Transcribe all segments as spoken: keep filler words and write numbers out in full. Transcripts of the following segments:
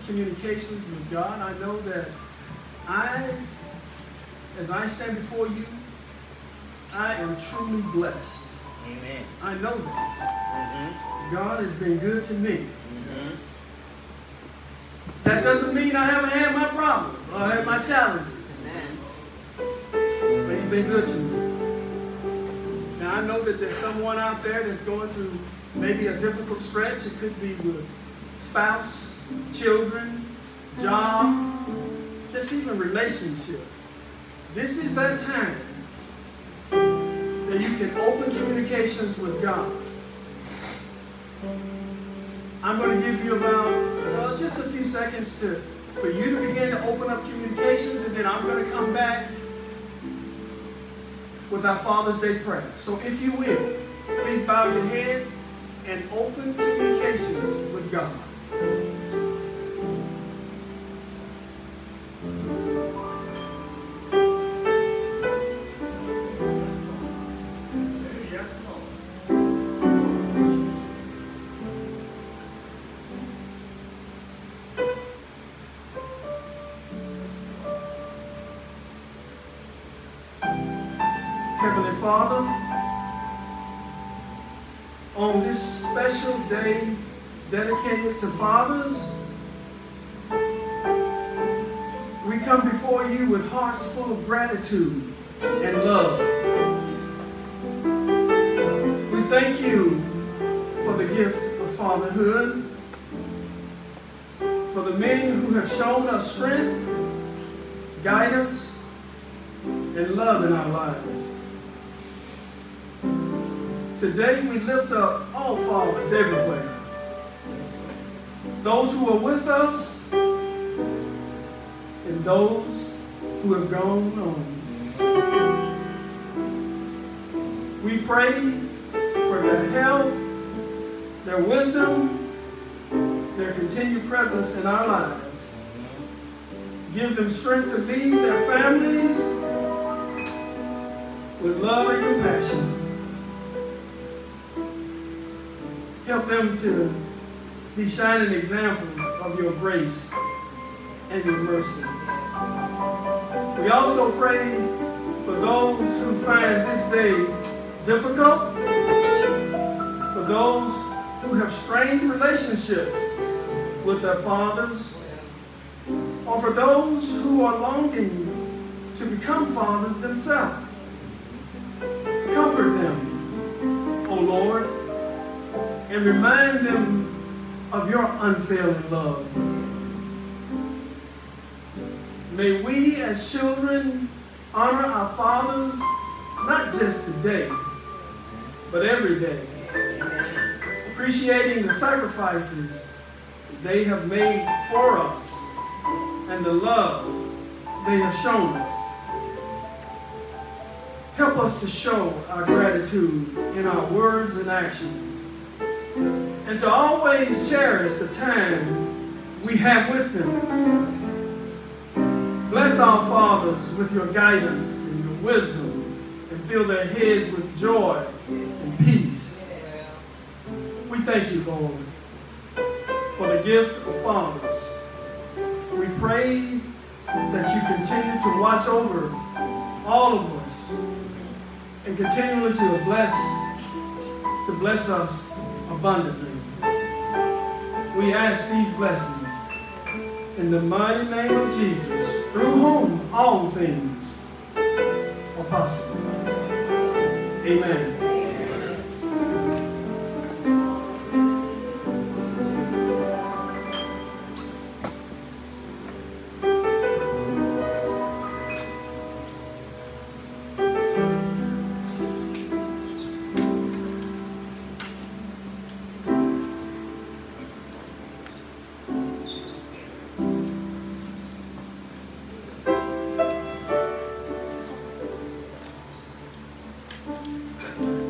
communications with God. I know that I, as I stand before you, I am truly blessed. Amen. I know that. Mm-hmm. God has been good to me. Mm-hmm. That doesn't mean I haven't had my problems or had my challenges. But he's been good to me. Now I know that there's someone out there that's going through maybe a difficult stretch. It could be with spouse, children, job, just even relationship. This is that time that you can open communications with God. I'm going to give you about uh, just a few seconds to, for you to begin to open up communications, and then I'm going to come back with our Father's Day prayer. So if you will, please bow your heads and open communications with God. Heavenly Father, on this special day dedicated to fathers, we come before you with hearts full of gratitude and love. We thank you for the gift of fatherhood, for the men who have shown us strength, guidance, and love in our lives. Today we lift up all fathers everywhere. Those who are with us and those who have gone on. We pray for their health, their wisdom, their continued presence in our lives. Give them strength to lead their families with love and compassion. Help them to be shining examples of your grace and your mercy. We also pray for those who find this day difficult, for those who have strained relationships with their fathers, or for those who are longing to become fathers themselves. Comfort them, O Lord, and remind them of your unfailing love. May we as children honor our fathers not just today, but every day, appreciating the sacrifices they have made for us and the love they have shown us. Help us to show our gratitude in our words and actions, and to always cherish the time we have with them. Bless our fathers with your guidance and your wisdom, and fill their heads with joy and peace. We thank you, Lord, for the gift of fathers. We pray that you continue to watch over all of us and continually to bless, to bless us abundantly. We ask these blessings in the mighty name of Jesus, through whom all things are possible. Amen. Thank you.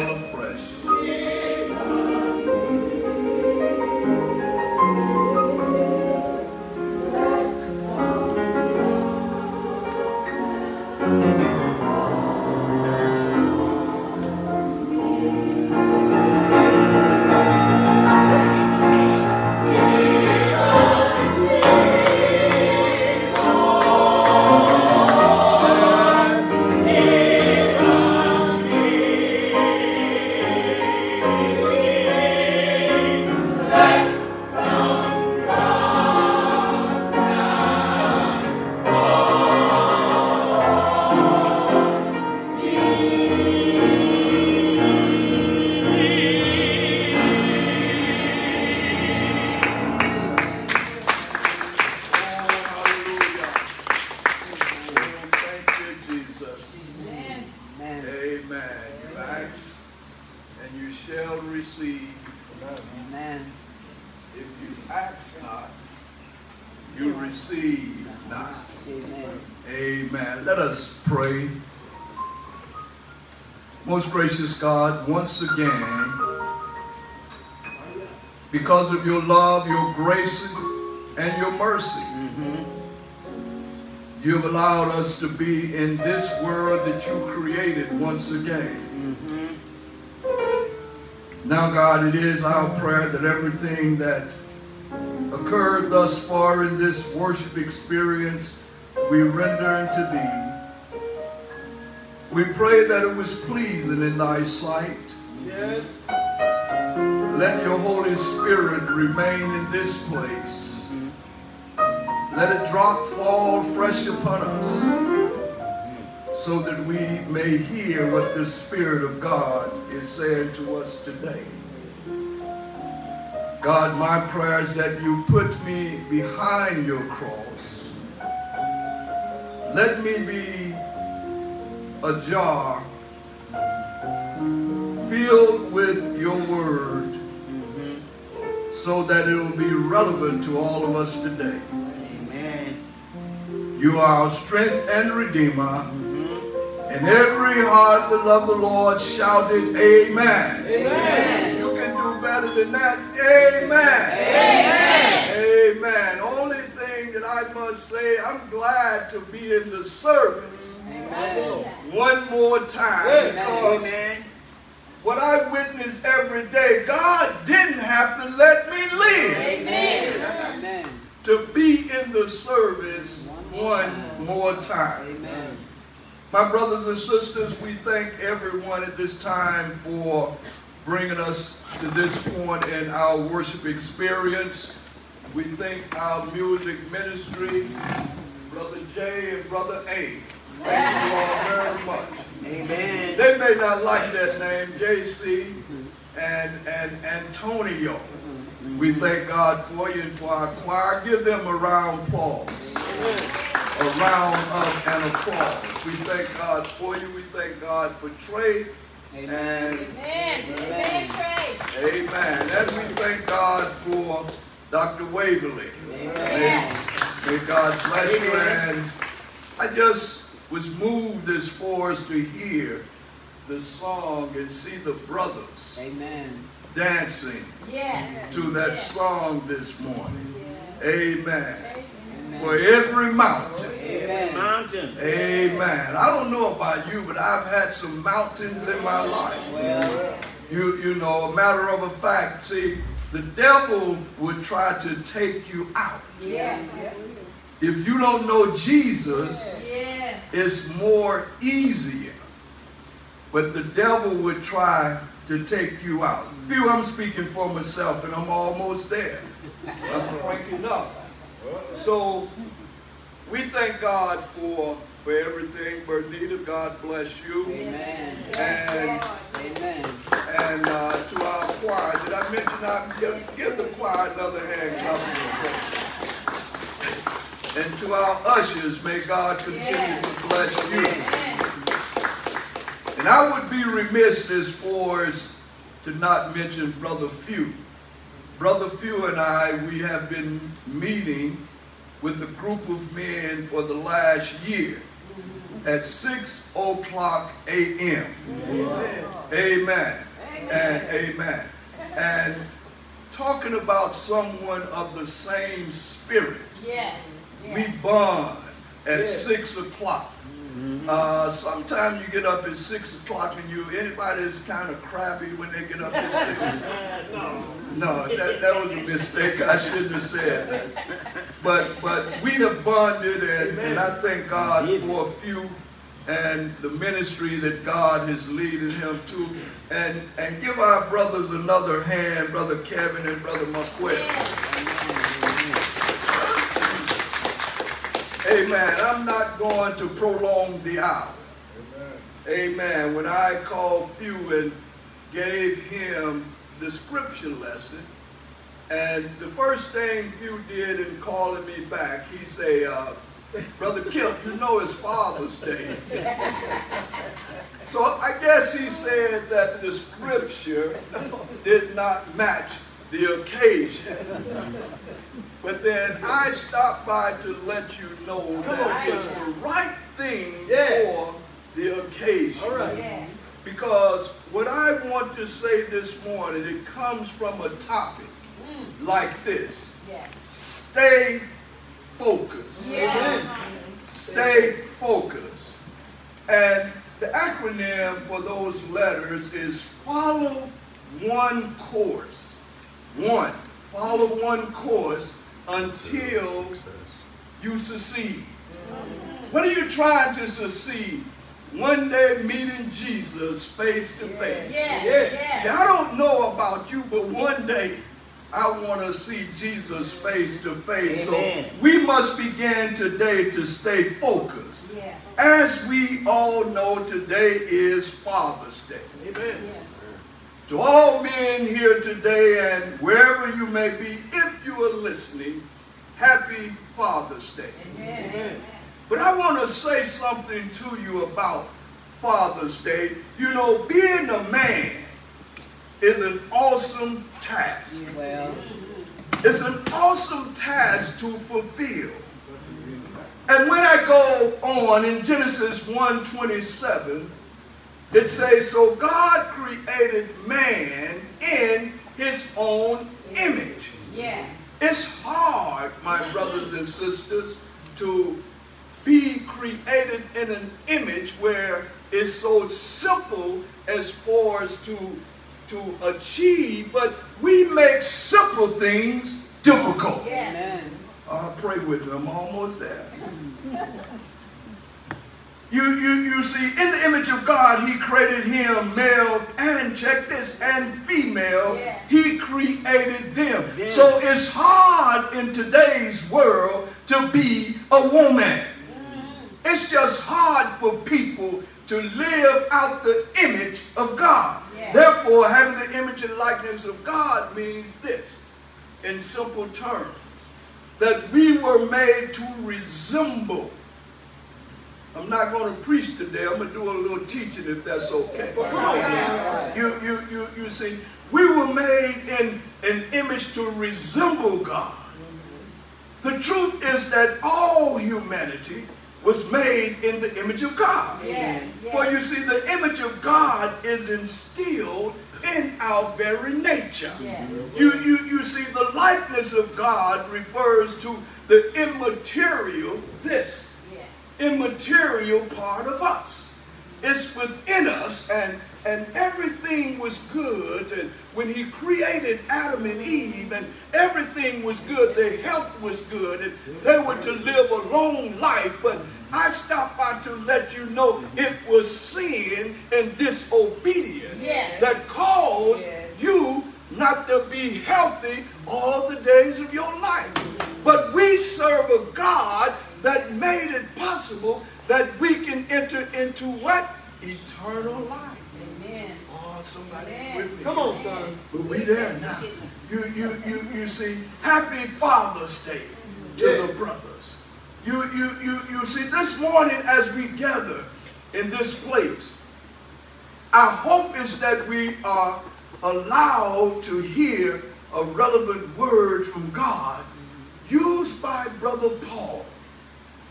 fall afresh. Most gracious God, once again, because of your love, your grace, and your mercy, mm-hmm. you've allowed us to be in this world that you created once again. Mm-hmm. Now, God, it is our prayer that everything that occurred thus far in this worship experience, we render unto thee. We pray that it was pleasing in thy sight. Yes. Let your Holy Spirit remain in this place. Mm-hmm. Let it drop, fall fresh upon us, mm-hmm. so that we may hear what the Spirit of God is saying to us today. God, my prayer is that you put me behind your cross. Let me be a jar filled with your word, mm-hmm. so that it will be relevant to all of us today. Amen. You are our strength and redeemer. Mm-hmm. And every heart that loved the Lord shouted, Amen. Amen. You can do better than that. Amen. Amen. Amen. Only thing that I must say, I'm glad to be in the service. Amen. One more time. Amen. Because Amen. What I witness every day, God didn't have to let me live. Amen. Amen. To be in the service one more time. Amen. My brothers and sisters, we thank everyone at this time for bringing us to this point in our worship experience. We thank our music ministry, Brother J and Brother A. Thank you all very much. Amen. They may not like that name, J C and, and Antonio. Mm-hmm. We thank God for you and for our choir. Give them a round of applause. A round of an applause. We thank God for you. We thank God for Trey. Amen. And Amen. Amen, Trey. Amen. And we thank God for Doctor Waverly. Amen. May God bless you. And I just was moved this for us to hear the song and see the brothers Amen. Dancing yes. to that yes. song this morning. Yes. Amen. Amen. For every mountain. Amen. Mountain. Amen. I don't know about you, but I've had some mountains in my life. Well. You, you know, a matter of a fact, see, the devil would try to take you out. Yes. If you don't know Jesus, yes. it's more easier. But the devil would try to take you out. Few, I'm speaking for myself, and I'm almost there. I'm cranking up. So we thank God for for everything. Bernita, God bless you. Amen. And Amen. And uh, to our choir, did I mention I give, give the choir another hand? And to our ushers, may God continue yeah. to bless you. Yeah. And I would be remiss as far as to not mention Brother F O C U Brother F O C U and I, we have been meeting with a group of men for the last year. at six o'clock a m Amen. And amen. And talking about someone of the same spirit. Yes. We bond at yes. six o'clock. Mm-hmm. uh, sometimes you get up at six o'clock and you, anybody is kind of crabby when they get up at six. no. No, that, that was a mistake. I shouldn't have said that. But, but we have bonded, and, and I thank God for a few and the ministry that God has leading him to. And, and give our brothers another hand, Brother Kevin and Brother McQuay. Amen. I'm not going to prolong the hour. Amen. Amen. When I called F O C U and gave him the scripture lesson, and the first thing F O C U did in calling me back, he said, uh, Brother Kemp, you know it's Father's Day. So I guess he said that the scripture did not match the occasion. But then I stopped by to let you know that it's the right thing yeah. for the occasion. All right. Yeah. Because what I want to say this morning, it comes from a topic mm. like this. Yeah. Stay focused. Yeah. Stay focused. And the acronym for those letters is follow one course. One. Follow one course until you succeed. What are you trying to succeed? One day meeting Jesus face to face. Yeah, yeah, yeah. See, I don't know about you, but one day I want to see Jesus face to face. Amen. So we must begin today to stay focused. Yeah. As we all know, today is Father's Day. Amen. Yeah. To all men here today and wherever you may be, if you are listening, happy Father's Day. Amen. Amen. But I want to say something to you about Father's Day. You know, being a man is an awesome task. Well, it's an awesome task to fulfill. And when I go on in Genesis one twenty-seven, it says, so God created man in his own image. Yes. It's hard, my brothers and sisters, to be created in an image where it's so simple as far as to, to achieve, but we make simple things difficult. Yes. I'll pray with you. I'm almost there. You, you, you see, in the image of God, he created him male and, check this, and female. Yeah. He created them. Yeah. So it's hard in today's world to be a woman. Mm. It's just hard for people to live out the image of God. Yeah. Therefore, having the image and likeness of God means this, in simple terms, that we were made to resemble. I'm not going to preach today. I'm going to do a little teaching if that's okay. You, you, you, you see, we were made in an image to resemble God. The truth is that all humanity was made in the image of God. Yeah, yeah. For you see, the image of God is instilled in our very nature. Yeah. You, you, you see, the likeness of God refers to the immaterial, this. immaterial part of us. It's within us, and, and everything was good. And when he created Adam and Eve, and everything was good, their health was good, and they were to live a long life. But I stopped by to let you know it was sin and disobedience yes. that caused yes. you not to be healthy all the days of your life. But we serve a God that made it possible that we can enter into what? Eternal life. Amen. Oh, somebody Amen. With me. Come on, son. But we there now. You, you, you, you see, happy Father's Day to yeah. the brothers. You, you, you, you see, this morning as we gather in this place, our hope is that we are allowed to hear a relevant word from God used by Brother Paul.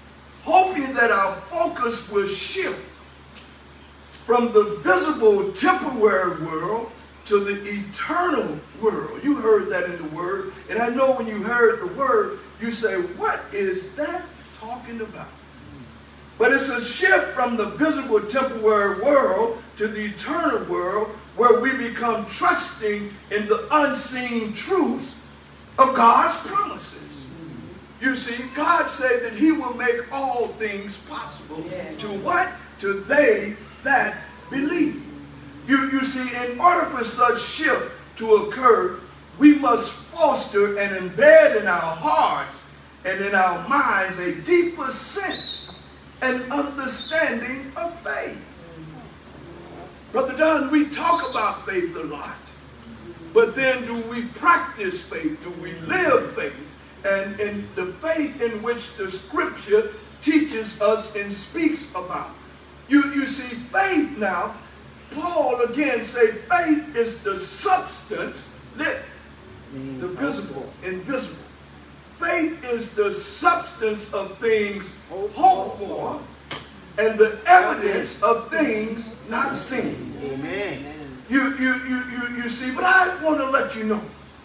hoping that our focus will shift from the visible temporary world to the eternal world. You heard that in the word, and I know when you heard the word, you say, what is that talking about? But it's a shift from the visible temporary world to the eternal world, where we become trusting in the unseen truths of God's promises. You see, God said that he will make all things possible. Yes. To what? To they that believe. You, you see, in order for such shift to occur, we must foster and embed in our hearts and in our minds a deeper sense and understanding of faith. Brother Don, we talk about faith a lot, but then do we practice faith? Do we live faith? And in the faith in which the scripture teaches us and speaks about. You, you see, faith now, Paul again say faith is the substance, the visible, invisible. Faith is the substance of things hoped for and the evidence of things not seen. Amen. You, you, you, you, you see, but I want to let you know,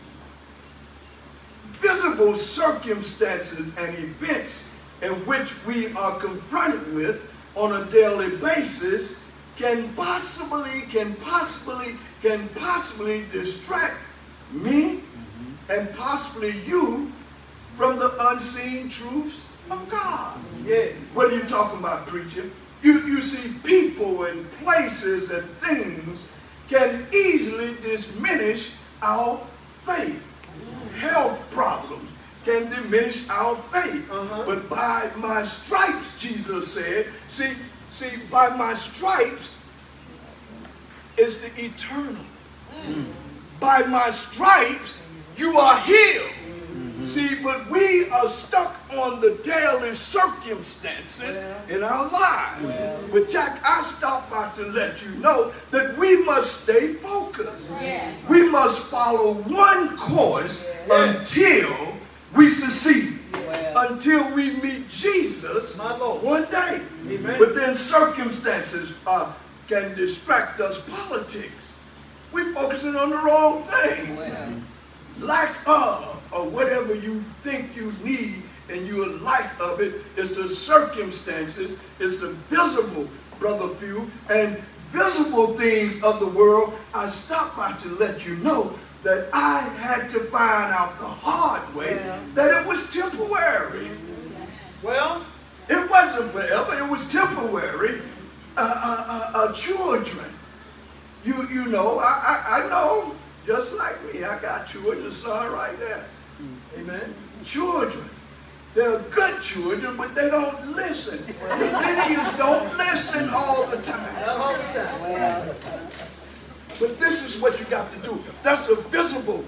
visible circumstances and events in which we are confronted with on a daily basis can possibly, can possibly, can possibly distract me mm-hmm. and possibly you from the unseen truths of God. Yeah. What are you talking about, preacher? You, you see, people and places and things can easily diminish our faith. Health problems can diminish our faith. Uh-huh. But by my stripes, Jesus said, see, see, by my stripes is the eternal. Mm. By my stripes, you are healed. Mm-hmm. See, but we are stuck on the daily circumstances well, in our lives. Well. But Jack, I stopped by to let you know that we must stay focused. Yes. We must follow one course yes. until we succeed. Well. Until we meet Jesus one day. Amen. But then circumstances uh, can distract us. Politics. We're focusing on the wrong thing. Well. Lack of, or whatever you think you need and you are lack of it, it's the circumstances, it's the visible, Brother F O C U and visible things of the world. I stopped by to let you know that I had to find out the hard way well. that it was temporary. Well, it wasn't forever, it was temporary. Uh, uh, uh, uh, children, you, you know, I, I, I know. Just like me, I got children, the son right there. Amen. Children. They're good children, but they don't listen. The idiots don't listen all the time. All the time. Well. But this is what you got to do. That's a visible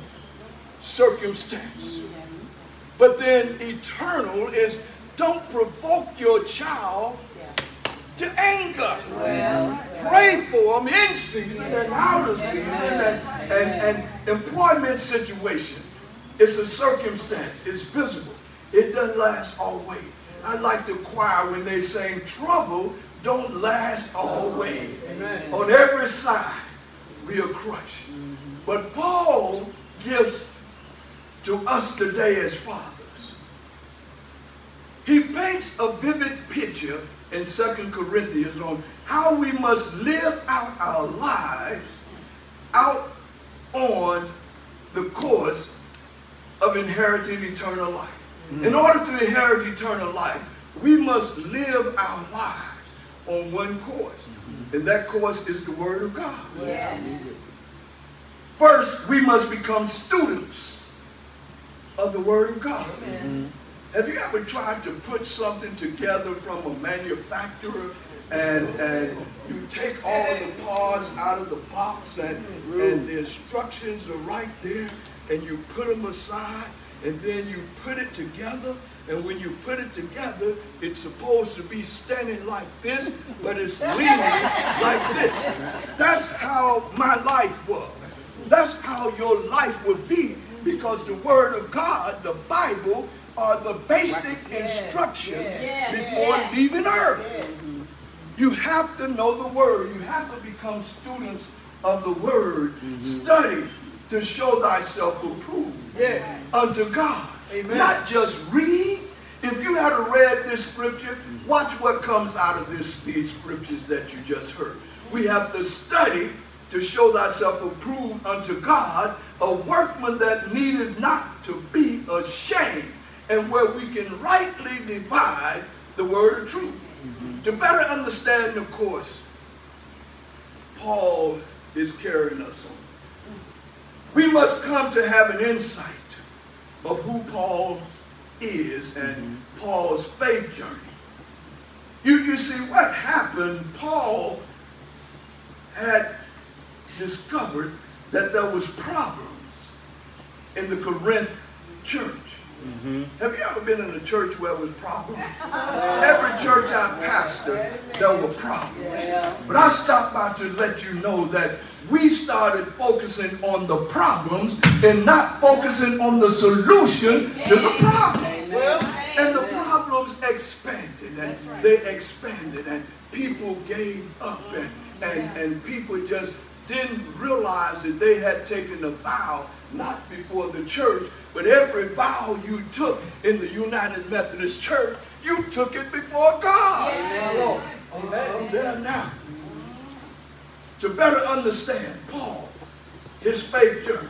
circumstance. But then eternal is don't provoke your child to anger. Well, pray for them in season and out of season and, and, and employment situation. It's a circumstance. It's visible. It doesn't last always. I like the choir when they sing, trouble don't last always. Amen. On every side, we are crushed. Mm-hmm. But Paul gives to us today as fathers. He paints a vivid picture in Second Corinthians on how we must live out our lives out on the course of inheriting eternal life. Mm-hmm. In order to inherit eternal life, we must live our lives on one course. Mm-hmm. And that course is the Word of God. Yeah. First, we must become students of the Word of God. Mm-hmm. Have you ever tried to put something together from a manufacturer and, and you take all of the parts out of the box and, and the instructions are right there and you put them aside and then you put it together, and when you put it together, it's supposed to be standing like this, but it's leaning like this. That's how my life was. That's how your life would be, because the Word of God, the Bible, are the basic instructions before leaving earth. You have to know the word. You have to become students of the word. Mm-hmm. Study to show thyself approved yeah. unto God. Amen. Not just read. If you had read this scripture, watch what comes out of this, these scriptures that you just heard. We have to study to show thyself approved unto God, a workman that needeth not to be ashamed, and where we can rightly divide the word of truth. Mm-hmm. To better understand the course Paul is carrying us on, we must come to have an insight of who Paul is and mm-hmm. Paul's faith journey. You, you see, what happened, Paul had discovered that there was problems in the Corinth church. Mm-hmm. Have you ever been in a church where there was problems? Every church I pastored, there were problems. But I stopped by to let you know that we started focusing on the problems and not focusing on the solution to the problem. And the problems expanded and they expanded and people gave up and, and, and people just didn't realize that they had taken a vow, not before the church, but every vow you took in the United Methodist Church, you took it before God. Yeah. Oh, I'm there now. To better understand Paul, his faith journey,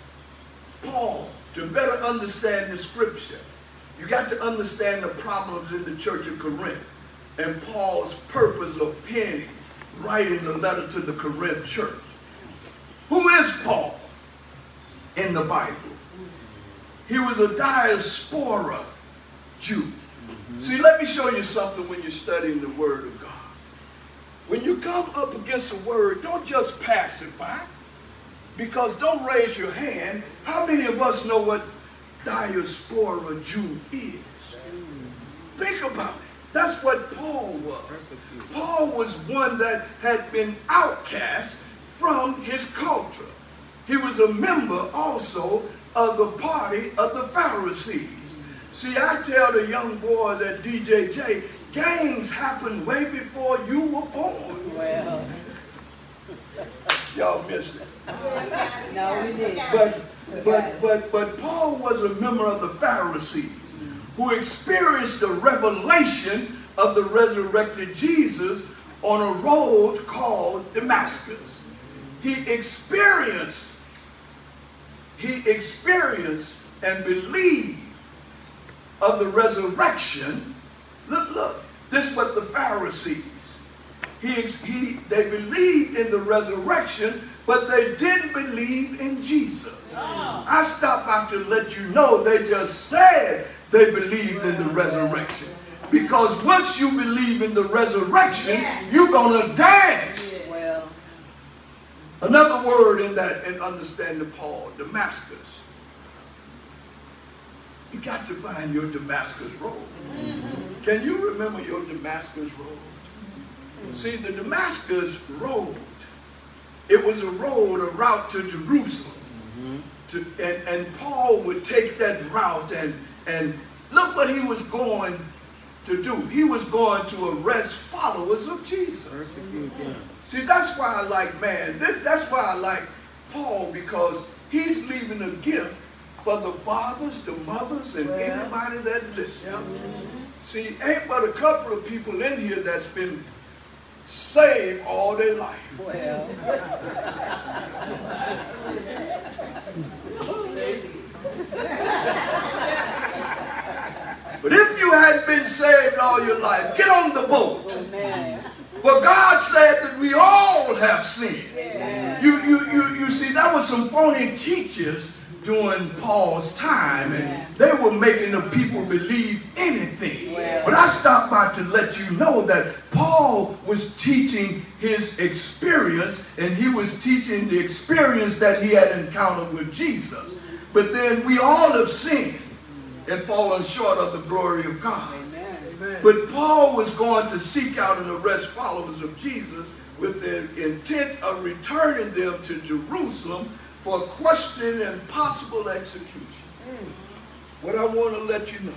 Paul, to better understand the scripture, you got to understand the problems in the church of Corinth and Paul's purpose of penning, writing the letter to the Corinth church. Who is Paul in the Bible? He was a diaspora Jew. Mm-hmm. See, let me show you something when you're studying the Word of God. When you come up against a word, don't just pass it by. Because don't raise your hand. How many of us know what diaspora Jew is? Think about it. That's what Paul was. Paul was one that had been outcast from his culture. He was a member also of the party of the Pharisees. See, I tell the young boys at D J J, gangs happened way before you were born. Well, y'all missed it. No, we didn't. But, but, but, but Paul was a member of the Pharisees who experienced the revelation of the resurrected Jesus on a road called Damascus. He experienced, he experienced and believed of the resurrection. Look, look, this is what the Pharisees, he, he, they believed in the resurrection, but they didn't believe in Jesus. Oh. I stopped by to let you know they just said they believed in the resurrection. Because once you believe in the resurrection, you're going to dance. Well. Another word in that, in understanding Paul, Damascus. You got to find your Damascus road. Mm-hmm. Can you remember your Damascus road? Mm-hmm. See, the Damascus road, it was a road, a route to Jerusalem. Mm-hmm. to, and, and Paul would take that route and, and look what he was going to do. He was going to arrest followers of Jesus. Mm-hmm. See, that's why I like, man, this, that's why I like Paul, because he's leaving a gift for the fathers, the mothers, and well, anybody that listens. Yeah. Mm-hmm. See, ain't but a couple of people in here that's been saved all their life. Well. But if you hadn't been saved all your life, get on the boat. Amen. For God said that we all have sinned. Yeah. You, you, you, you see, that was some phony teachers during Paul's time, and they were making the people believe anything. Well, but I stopped by to let you know that Paul was teaching his experience, and he was teaching the experience that he had encountered with Jesus. But then we all have sinned and fallen short of the glory of God. Amen. But Paul was going to seek out and arrest followers of Jesus with the intent of returning them to Jerusalem for questioning and possible execution. Mm. what I want to let you know,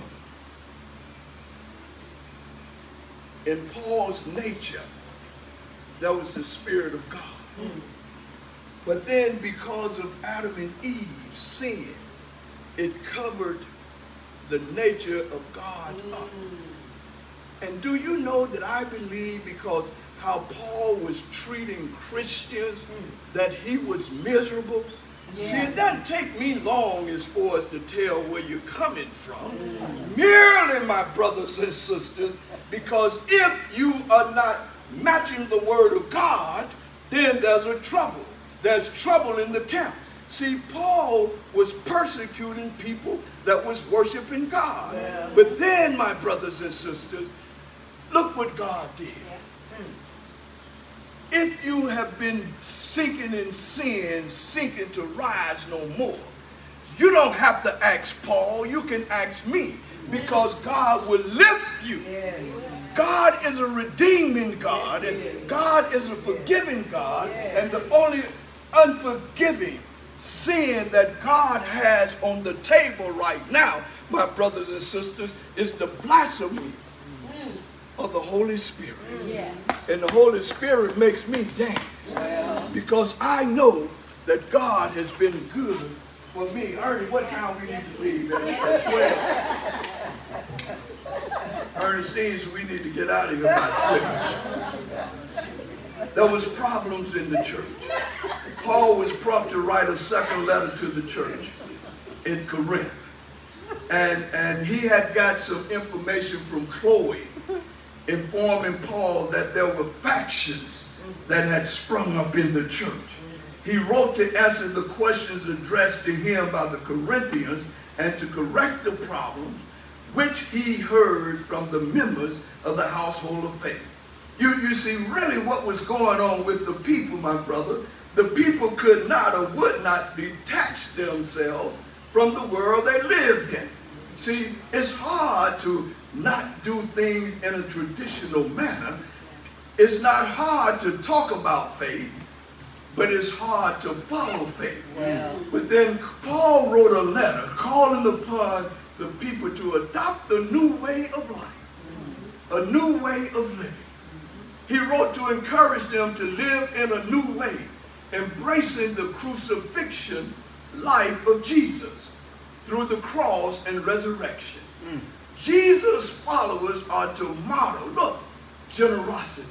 in Paul's nature, there was the Spirit of God. Mm. But then because of Adam and Eve's sin, it covered the nature of God mm. up. And do you know that I believe because how Paul was treating Christians, mm. that he was miserable? Yeah. See, it doesn't take me long as far as to tell where you're coming from. Mm. Merely, my brothers and sisters, because if you are not matching the word of God, then there's a trouble. There's trouble in the camp. See, Paul was persecuting people that was worshiping God. Yeah. But then, my brothers and sisters, look what God did. Yeah. If you have been sinking in sin, sinking to rise no more, you don't have to ask Paul, you can ask me, because God will lift you. Yeah. God is a redeeming God, and God is a forgiving God, and the only unforgiving sin that God has on the table right now, my brothers and sisters, is the blasphemy of the Holy Spirit. Yeah. And the Holy Spirit makes me dance, well, because I know that God has been good for me. Ernie, what time we need to leave? At twelve. Ernestine, so we need to get out of here by twelve. There was problems in the church. Paul was prompt to write a second letter to the church in Corinth. And, and he had got some information from Chloe informing Paul that there were factions that had sprung up in the church. He wrote to answer the questions addressed to him by the Corinthians and to correct the problems which he heard from the members of the household of faith. You, you see, really what was going on with the people, my brother, the people could not or would not detach themselves from the world they lived in. See, it's hard to not do things in a traditional manner. It's not hard to talk about faith, but it's hard to follow faith. Yeah. But then Paul wrote a letter calling upon the people to adopt a new way of life, a new way of living. He wrote to encourage them to live in a new way, embracing the crucifixion life of Jesus through the cross and resurrection. Mm. Jesus' followers are to model, look, generosity,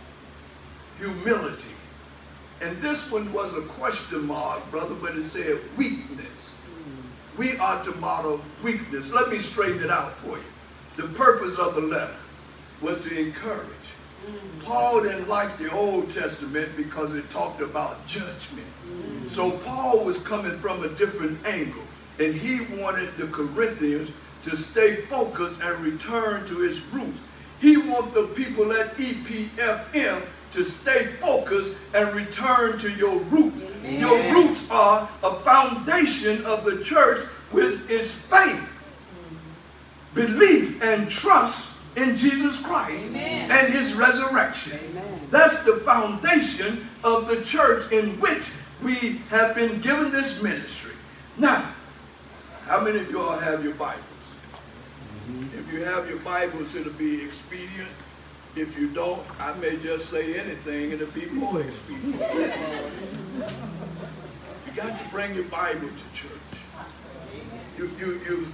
humility. And this one was a question mark, brother, but it said weakness. Mm. We are to model weakness. Let me straighten it out for you. The purpose of the letter was to encourage. Mm. Paul didn't like the Old Testament because it talked about judgment. Mm. So Paul was coming from a different angle, and he wanted the Corinthians to stay focused and return to his roots. He wanted the people at E P F M to stay focused and return to your roots. Amen. Your roots are a foundation of the church, which is faith, mm-hmm. belief, and trust in Jesus Christ. Amen. And his resurrection. Amen. That's the foundation of the church in which we have been given this ministry. Now, how many of you all have your Bibles? Mm-hmm. If you have your Bibles, it'll be expedient. If you don't, I may just say anything and it'll be more expedient. You got to bring your Bible to church. You, you, you,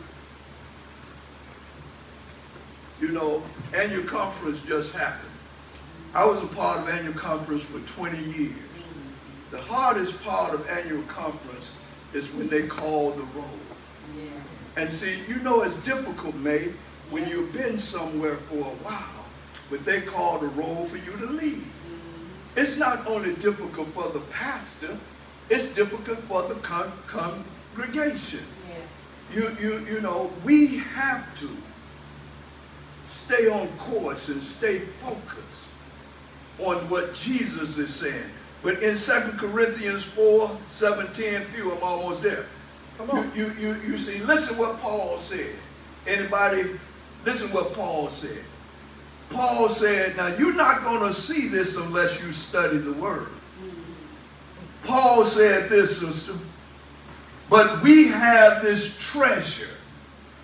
you know, annual conference just happened. I was a part of annual conference for twenty years. The hardest part of annual conference is when they call the roll. Yeah. And see, you know it's difficult, May, when you've been somewhere for a while, but they call the roll for you to leave. Mm-hmm. It's not only difficult for the pastor, it's difficult for the con congregation. Yeah. You, you, you know, we have to stay on course and stay focused on what Jesus is saying. But in Second Corinthians four, seventeen, few, I'm almost there. Come on. You, you, you, you see, listen what Paul said. Anybody, listen what Paul said. Paul said, now you're not going to see this unless you study the word. Mm-hmm. Paul said this, sister, but we have this treasure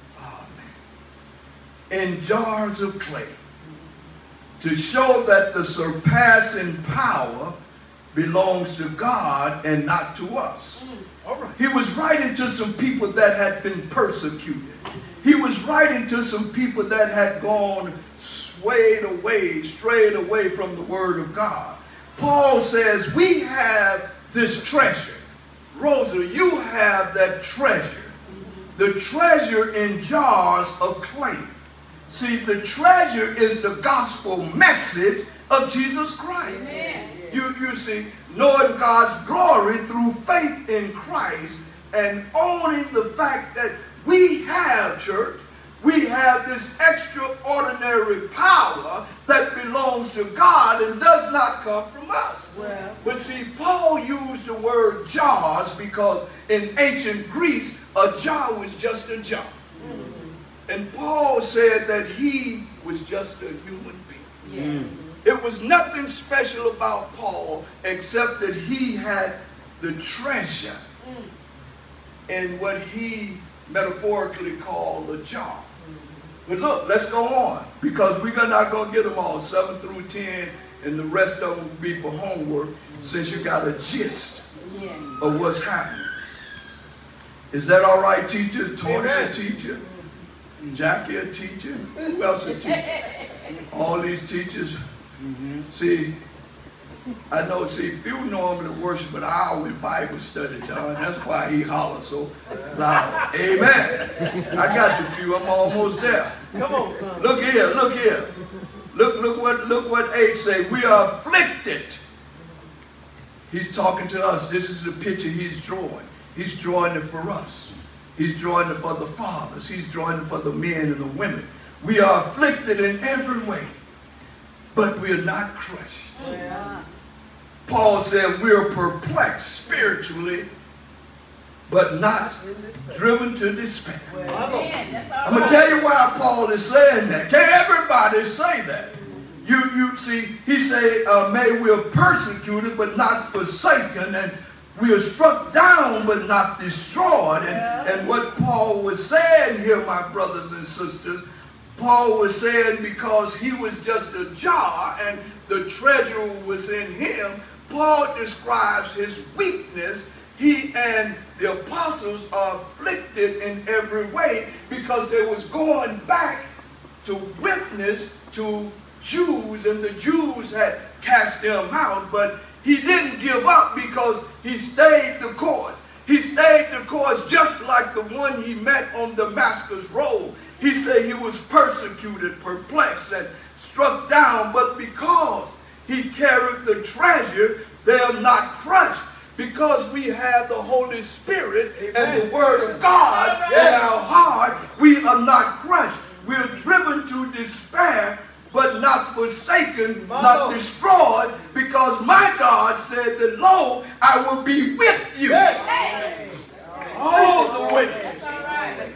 in jars of clay to show that the surpassing power belongs to God and not to us. All right. He was writing to some people that had been persecuted. He was writing to some people that had gone swayed away, strayed away from the word of God. Paul says, we have this treasure. Rosa, you have that treasure. The treasure in jars of clay. See, the treasure is the gospel message of Jesus Christ. Amen. You, you see, knowing God's glory through faith in Christ and owning the fact that we have, church, we have this extraordinary power that belongs to God and does not come from us. Well. But see, Paul used the word jars because in ancient Greece, a jar was just a jar. Mm-hmm. And Paul said that he was just a human being. Yeah. Mm-hmm. It was nothing special about Paul except that he had the treasure mm. in what he metaphorically called a jar. But look, let's go on, because we're not going to get them all, seven through ten, and the rest of them will be for homework, since you got a gist yeah. of what's happening. Is that all right, teacher? Tony a teacher? Jackie a teacher? Who else a teacher? All these teachers. Mm-hmm. See, I know, see, few normally worship an hour in Bible study, John. That's why he hollers so loud. Amen. I got you, few. I'm almost there. Come on, son. Look here, look here. Look, look what, look what H say. We are afflicted. He's talking to us. This is the picture he's drawing. He's drawing it for us. He's drawing it for the fathers. He's drawing it for the men and the women. We are afflicted in every way, but we are not crushed. Yeah. Paul said we're perplexed spiritually, but not driven to despair. Well, man, I'm going to tell you why Paul is saying that. Can't everybody say that? You, you see, he say, uh, may we are persecuted, but not forsaken, and we are struck down, but not destroyed. And, yeah. and what Paul was saying here, my brothers and sisters, Paul was saying because he was just a jar and the treasure was in him, Paul describes his weakness. He and the apostles are afflicted in every way because they was going back to witness to Jews, and the Jews had cast them out, but he didn't give up because he stayed the course. He stayed the course just like the one he met on Damascus Road. He said he was persecuted, perplexed, and struck down, but because he carried the treasure, they are not crushed. Because we have the Holy Spirit Amen. And the Word of God Amen. In our heart, we are not crushed. We are driven to despair, but not forsaken, my not Lord. Destroyed, because my God said that, lo, I will be with you hey. All the way. That's all right.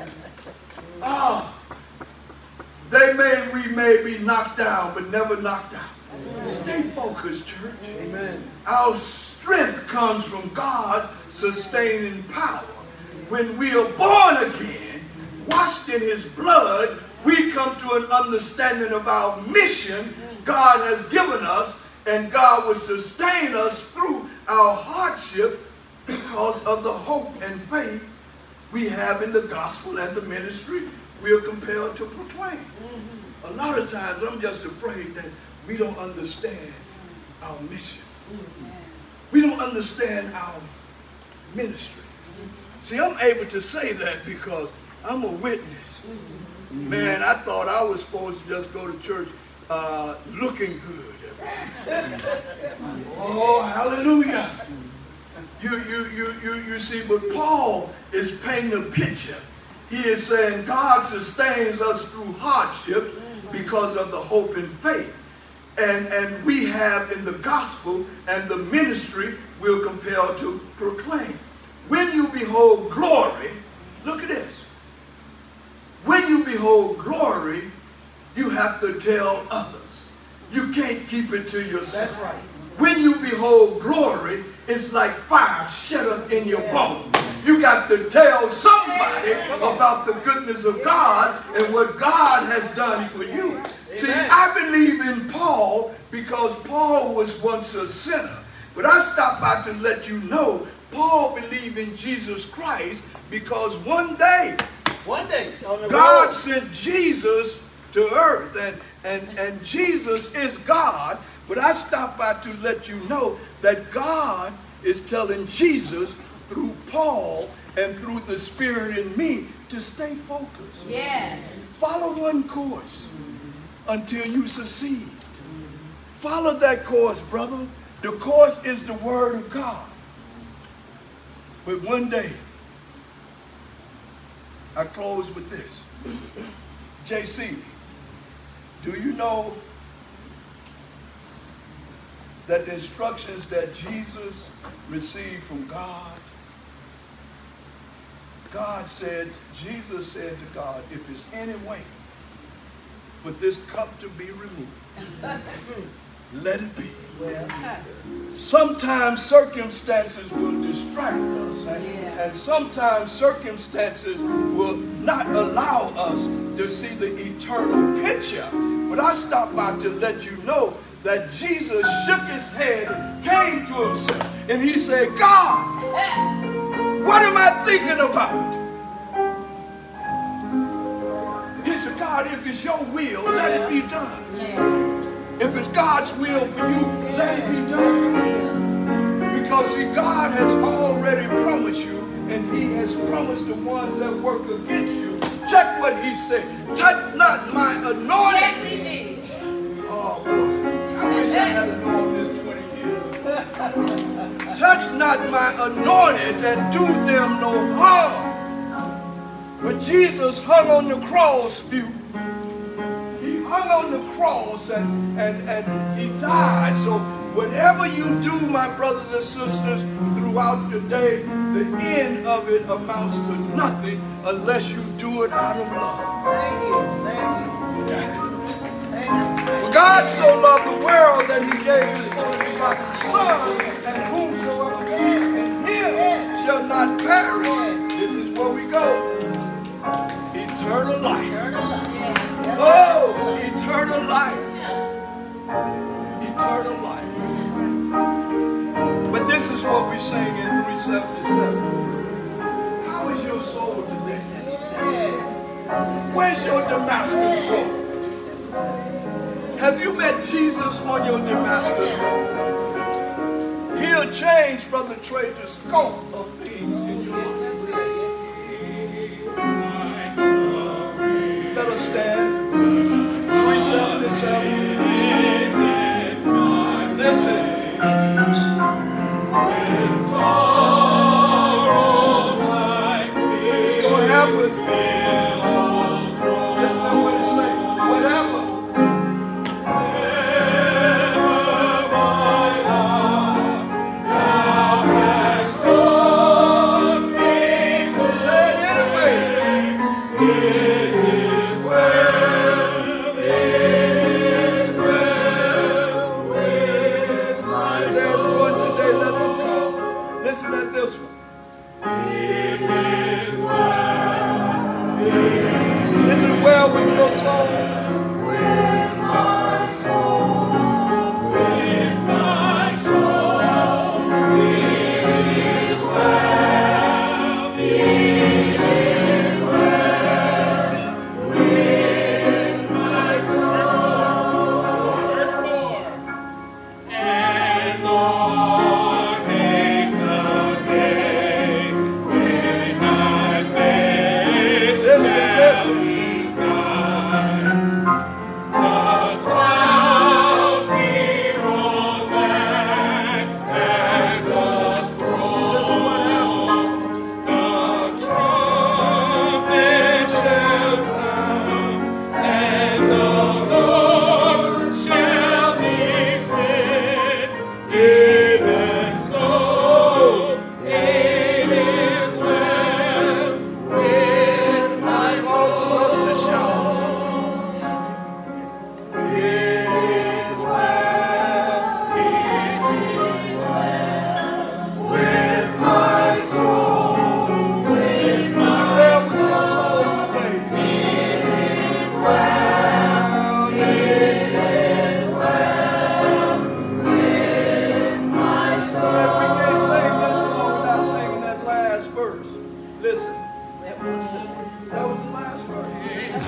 Ah, they may, we may be knocked down, but never knocked out. Amen. Stay focused, church. Amen. Our strength comes from God's sustaining power. When we are born again, washed in his blood, we come to an understanding of our mission God has given us, and God will sustain us through our hardship because of the hope and faith we have in the gospel and the ministry we are compelled to proclaim. A lot of times I'm just afraid that we don't understand our mission. We don't understand our ministry. See, I'm able to say that because I'm a witness. Man, I thought I was supposed to just go to church uh, looking good. Oh, hallelujah. You, you, you, you, you see, but Paul is painting a picture. He is saying God sustains us through hardships because of the hope and faith. And, and we have in the gospel and the ministry we're compelled to proclaim. When you behold glory, look at this. When you behold glory, you have to tell others. You can't keep it to yourself. That's right. When you behold glory, it's like fire shut up in your bones. You got to tell somebody about the goodness of God and what God has done for you. See, I believe in Paul because Paul was once a sinner. But I stopped by to let you know Paul believed in Jesus Christ because one day, one day God sent Jesus to earth, and, and, and Jesus is God. But I stopped by to let you know that God is telling Jesus through Paul and through the Spirit in me to stay focused. Yes. Follow one course until you succeed. Follow that course, brother. The course is the Word of God. But one day, I close with this. J C, do you know that the instructions that Jesus received from God, God said, Jesus said to God, if there's any way for this cup to be removed, let it be. Well, sometimes circumstances will distract us, and, yeah. and sometimes circumstances will not allow us to see the eternal picture. But I stopped by to let you know that Jesus shook his head and came to himself, and he said, God, what am I thinking about? He said, God, if it's your will, let it be done. yeah. If it's God's will for you, let it be done. Because see, God has already promised you, and he has promised the ones that work against you. Check what he said. Touch not my anointing. Yes, he did. Oh, boy. I wish I had known this twenty years ago. Touch not my anointed and do them no harm. But Jesus hung on the cross, few. He hung on the cross and, and, and he died. So whatever you do, my brothers and sisters, throughout the day, the end of it amounts to nothing unless you do it out of love. Thank you. Thank you. Thank you. For God so loved the world that he gave his only begotten Son, and whomsoever believeth in him shall not perish. This is where we go. Eternal life. Eternal life. Oh, eternal life. Eternal life. But this is what we sing in three seventy-seven. How is your soul today? Where's your Damascus road? Have you met Jesus on your Damascus road? He'll change, Brother Trey, the scope of things in your life. Let us stand. three seventy-seven. Listen. It's going to happen. Listen to what it says. Whatever. Say it anyway. Listen at this one. It is well. Is it well with your soul? With my soul. With my soul. It is well. It is well. With my soul. Verse four. And Lord. Listen, listen.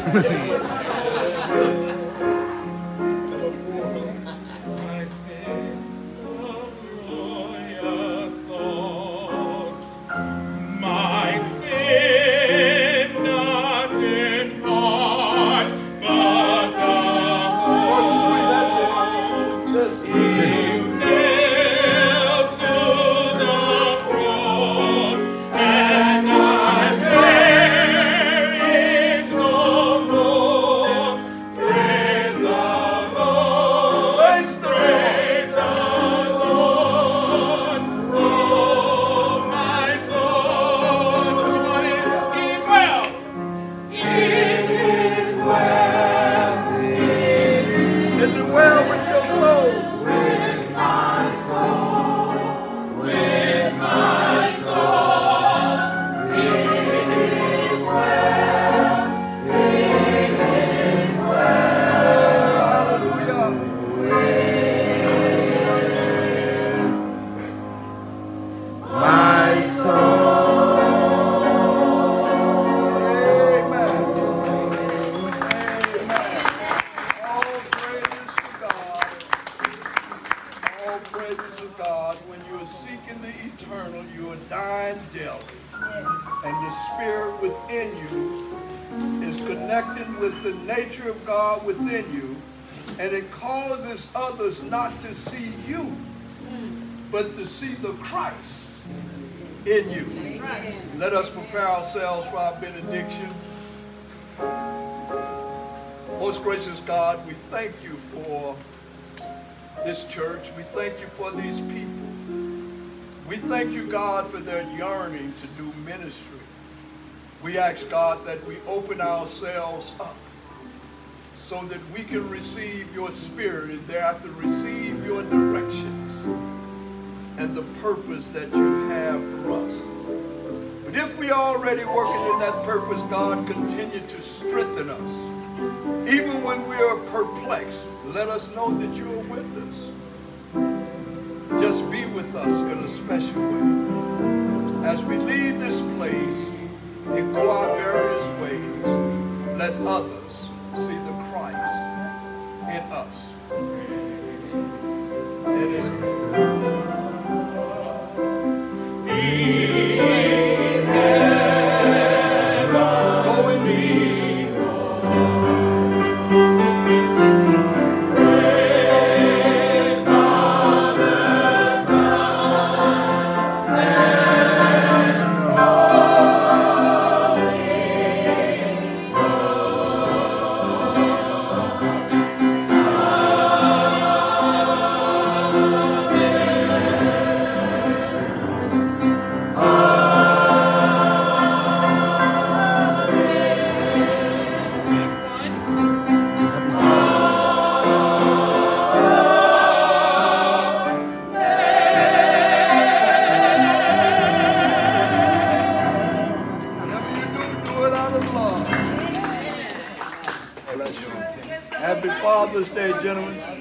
Not to see you, but to see the Christ in you. Let us prepare ourselves for our benediction. Most gracious God, we thank you for this church. We thank you for these people. We thank you, God, for their yearning to do ministry. We ask, God, that we open ourselves up so that we can receive your spirit and thereafter receive your directions and the purpose that you have for us. But if we are already working in that purpose, God, continue to strengthen us. Even when we are perplexed, let us know that you are with us. Just be with us in a special way. As we leave this place and go our various ways, let others see the Christ in us. It is go in peace. Happy Father's Day, gentlemen.